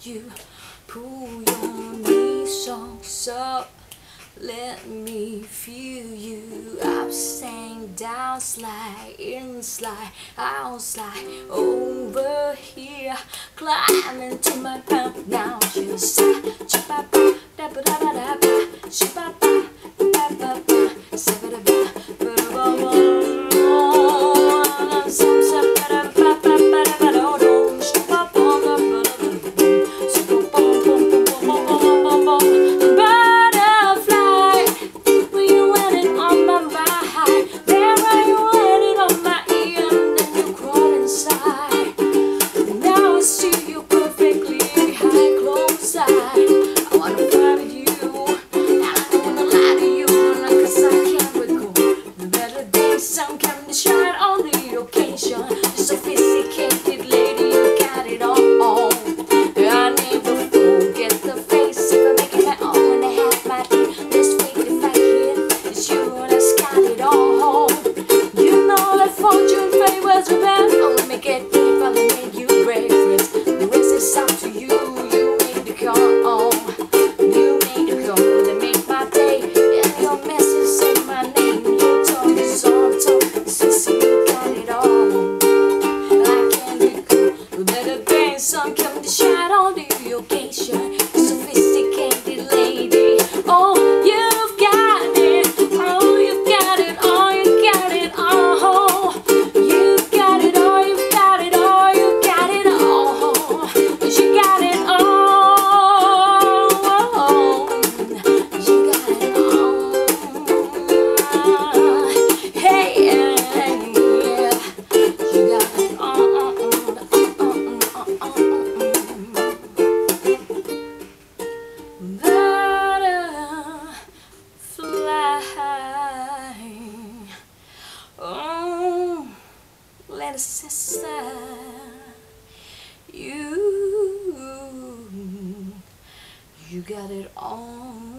you. Pull your knees socks up, let me feel you. Up and down, slide in, slide out, slide over here. Climb into my palm now. You say, chip-a-ba, da-ba-da-da-da-ba, chip-a-ba, da-ba-ba, sa-ba-da-ba, ba-da-ba-ba. Some come to shine on the occasion. Sophisticated lady, you got it all. I never forget the face of a making my own. I have my this week if I hit, it's you that's got it all. You know that fortune favors revenge. Only make it deep, only make you brave. The rest is up to you. You make the call. You make the call that make my day. And your message say my name. Your tongue is on. Some come to shine on the occasion. Sophisticated lady, oh, you've got it, oh, you've got it, oh, you got it, oh, you've got it, oh, you've got it, oh, you got it, oh, you got it, oh, you got it, oh, hey, yeah, you got it, oh. Oh, little sister, you got it all.